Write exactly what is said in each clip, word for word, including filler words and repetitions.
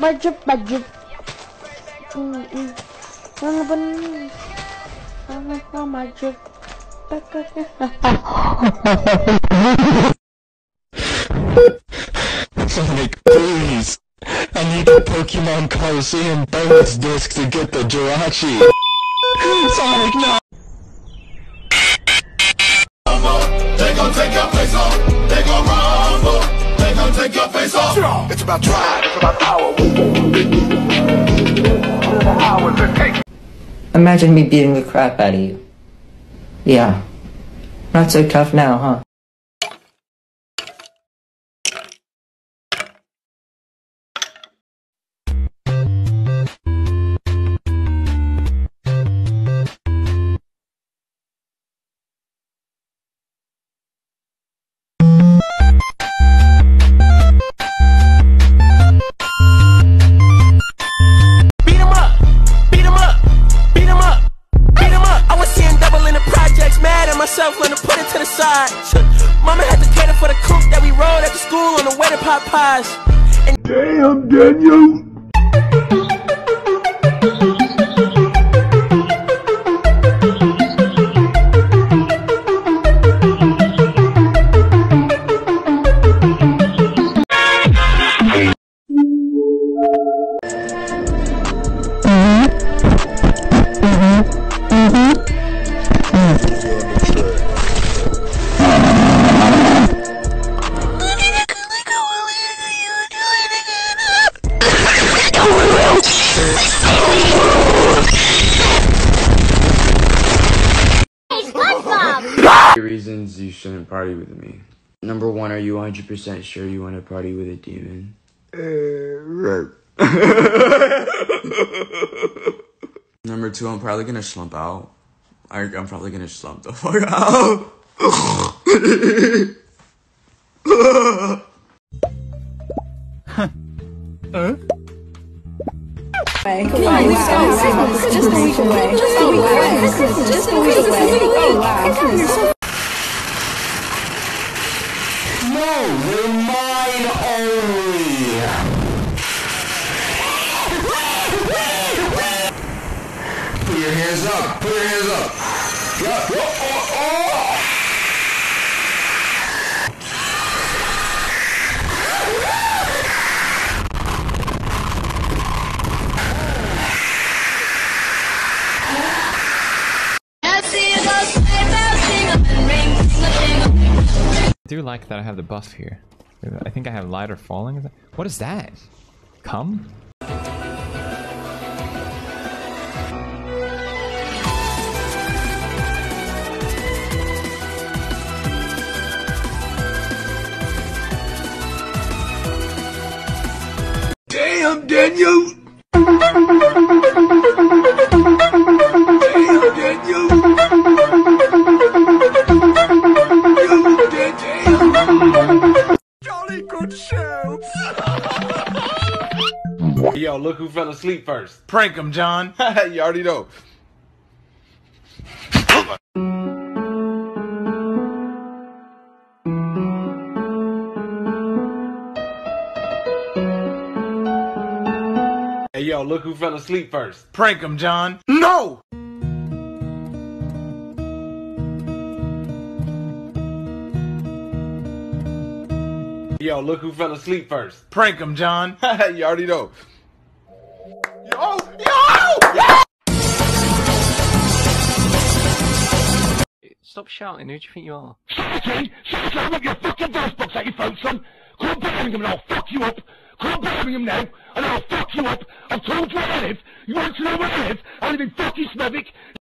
budget budget. Hmm, hmm. Ano ba? Ano ba budget? Sonic, please! I need the Pokemon Coliseum bonus disc to get the Jirachi! Sonic, no! They gon' take your face off. They gon' rumble. They gon' take your face off. It's about drive. It's about power. Imagine me beating the crap out of you. Yeah. Not so tough now, huh? Myself when I put it to the side. Mama had to cater for the cook that we rode at the school on the way to Popeyes. And damn, Daniel. Reasons you shouldn't party with me. Number one, are you one hundred percent sure you want to party with a demon? Uh, Number two, I'm probably gonna slump out. I, I'm probably gonna slump the fuck out. Huh? Just a week away. Just a week away. Just a week away. Oh wow. No, they're mine only! Put your hands up! Put your hands up! Yeah. Oh, oh, oh. I do like that I have the buff here. I think I have lighter falling. What is that? Come? Damn, Daniel. Damn, Daniel. Jolly good show. Yo, look who fell asleep first. Prank him, John. You already know. Hey, yo, look who fell asleep first. Prank him, John. No! Yo, look who fell asleep first. Prank him, John. You already know. Yo! Yo! Yo! Stop shouting, who do you think you are? Shut up, rip your fucking verse box out your throat, son! Call Birmingham and I'll fuck you up! Call Birmingham now, and I'll fuck you up! I've told you where I live! You want to know where I live? I live in fucking Smethwick!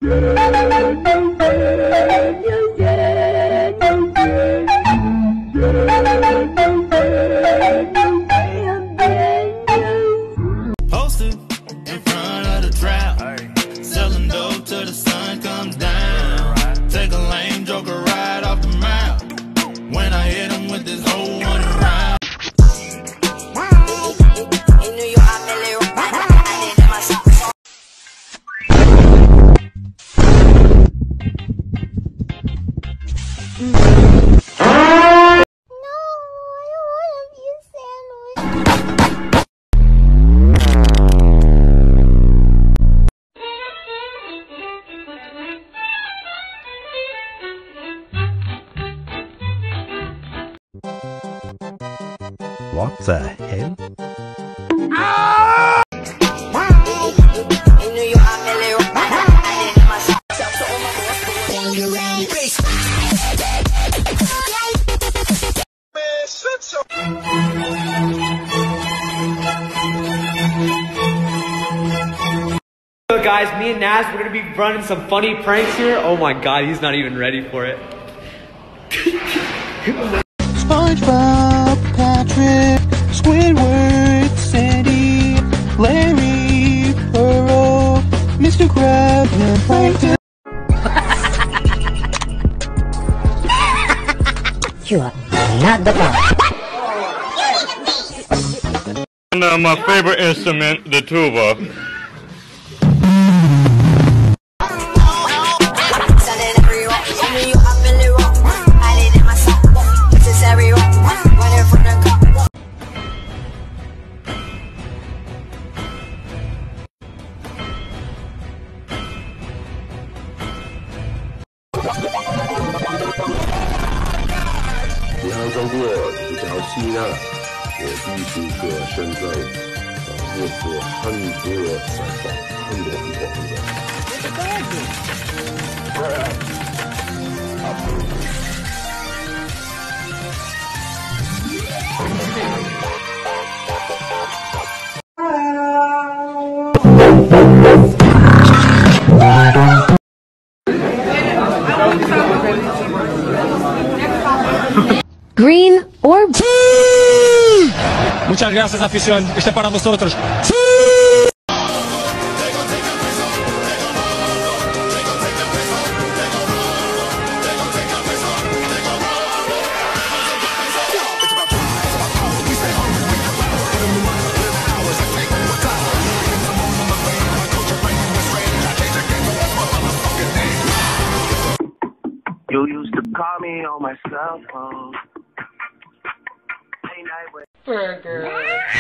Posted in front of the trap, selling dope till the sun comes down. Take a lame joker right off the map. When I hit him with this whole one round. the hell? So guys, me and Naz, we're gonna be running some funny pranks here. Oh my god, he's not even ready for it. SpongeBob, Patrick, Squidward, Sandy, Larry, Pearl, Mister Krabs, and Plankton. You are not the bomb. And uh, my favorite instrument, the tuba. 你还照顾一条溪呢，我必须哥现在呃我做很多在放很多很多 Green or blue? Muchas gracias, afición. Este para vosotros. You used to call me on my cell phone. Burger.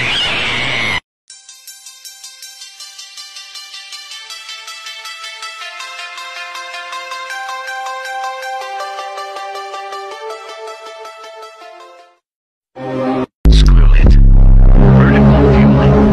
Screw it. Vertical fueling.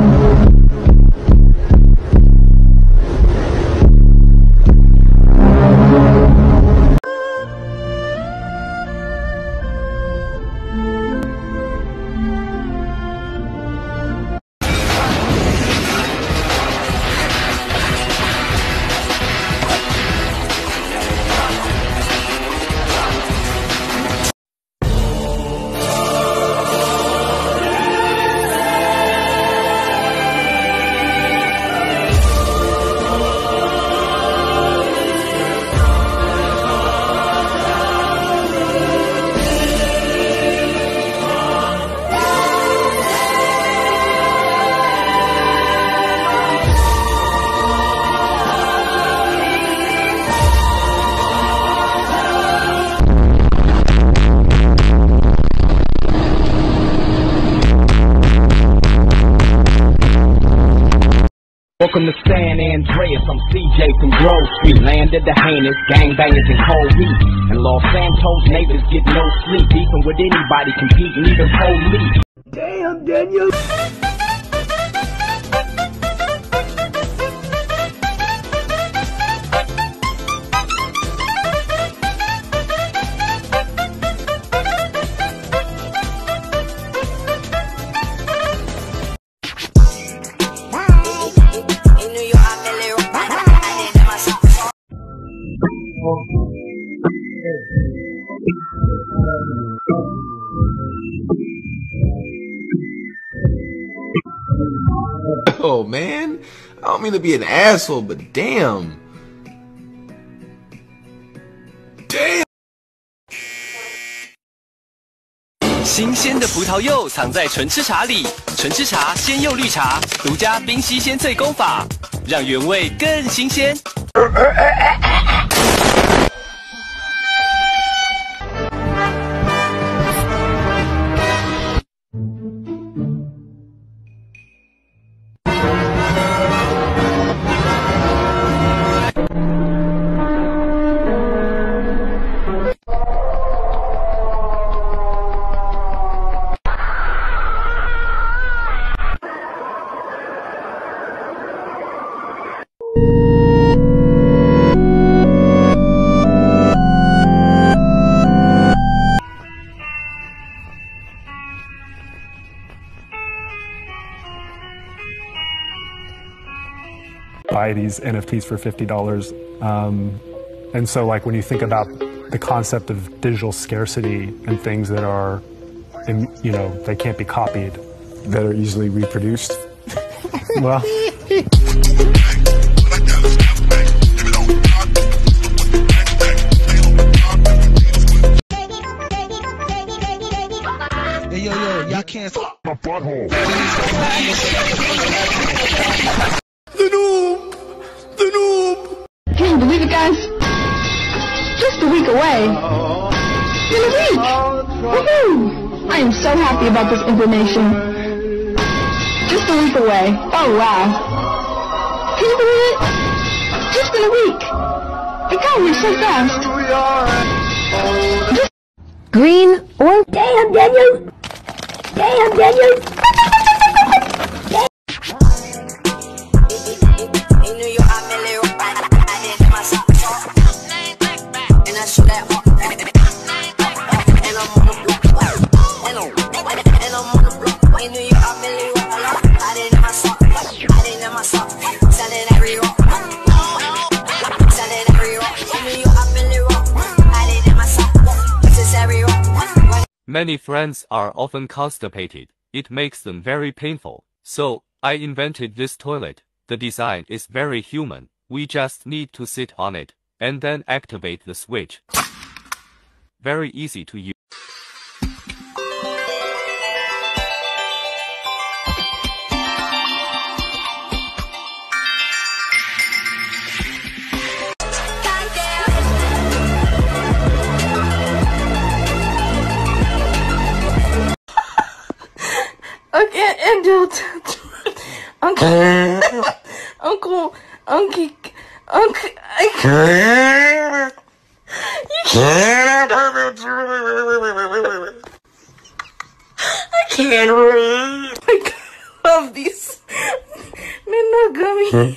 Welcome to San Andreas, I'm C J from Grove Street. Landed the heinous, gangbangers and cold heat. And Los Santos neighbors get no sleep. Beefing with anybody, competing, even police. Damn, Daniel! Oh man, I don't mean to be an asshole, but damn. Damn. 新鲜的葡萄柚藏在纯吃茶里，纯吃茶鲜柚绿茶，独家冰稀鲜萃工法，让原味更新鲜。 buy these N F Ts for fifty dollars. Um, and so like when you think about the concept of digital scarcity and things that are, you know, they can't be copied, that are easily reproduced, well... Hey, yo, yo, y'all can't stop my butthole. The noob! The noob! Can you believe it, guys? Just a week away. In a week! Woohoo! I am so happy about this information. Just a week away. Oh, wow. Can you believe it? Just in a week. It got here so fast. Just Green or damn Daniel! Damn Daniel! Many friends are often constipated. It makes them very painful. So, I invented this toilet. The design is very human. We just need to sit on it, and then activate the switch. Very easy to use. Okay, and Uncle, Uncle, Uncle, Uncle, I can't. I can't read. I love these. Monogamy.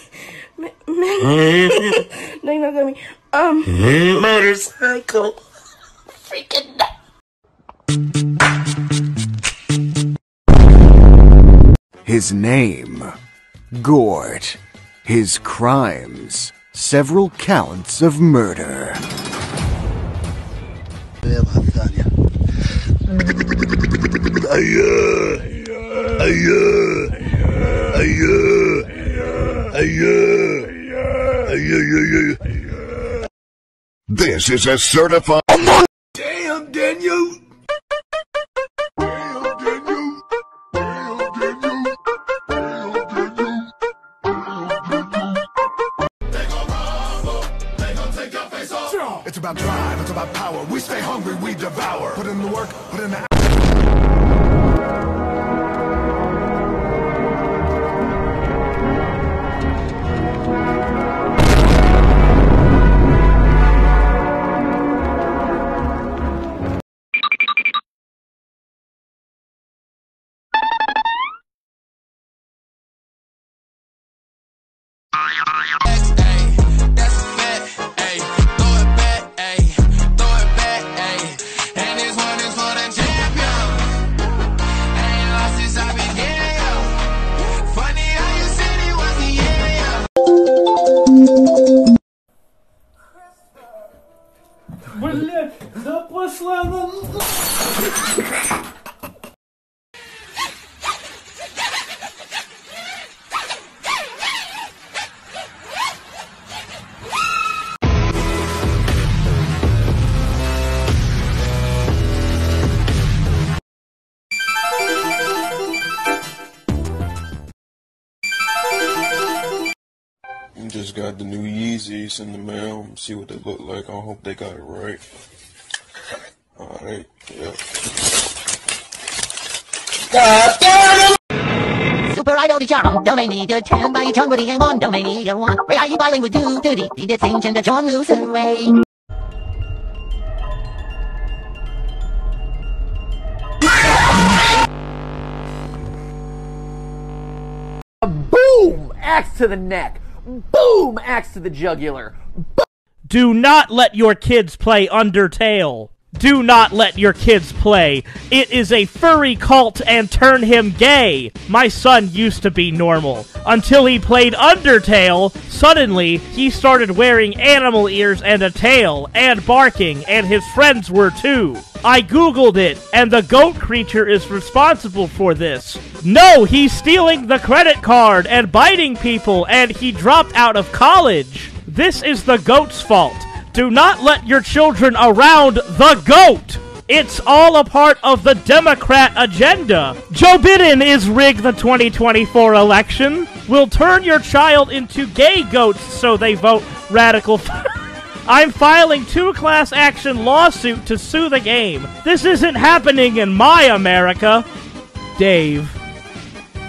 Monogamy. Um. Motorcycle. Freaking. His name, Gort. His crimes, several counts of murder. This is a certified... Damn, Daniel! It's about drive, it's about power. We stay hungry, we devour. Put in the work, put in the... Блять, да пошла на... Just got the new Yeezys in the mail. See what they look like. I hope they got it right. Alright, yeah. God damn it! Super Idol 的笑容都没你的甜，把一场过的眼光都没你的我，为爱一把领会嘟嘟的，你的清晨的装入思维。 Boom! Axe to the neck. Boom! Axe to the jugular. Do not let your kids play Undertale. Do not let your kids play. It is a furry cult and turn him gay. My son used to be normal. Until he played Undertale, suddenly he started wearing animal ears and a tail, and barking, and his friends were too. I googled it, and the goat creature is responsible for this. No, he's stealing the credit card and biting people, and he dropped out of college. This is the goat's fault. Do not let your children around the goat! It's all a part of the Democrat agenda. Joe Biden is rigged the twenty twenty-four election. Will turn your child into gay goats so they vote radical. I'm filing two class action lawsuit to sue the game. This isn't happening in my America. Dave.